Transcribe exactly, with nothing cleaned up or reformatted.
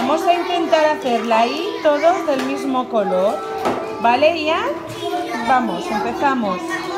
Vamos a intentar hacer la I todos del mismo color. ¿Vale, Ian? Vamos, empezamos.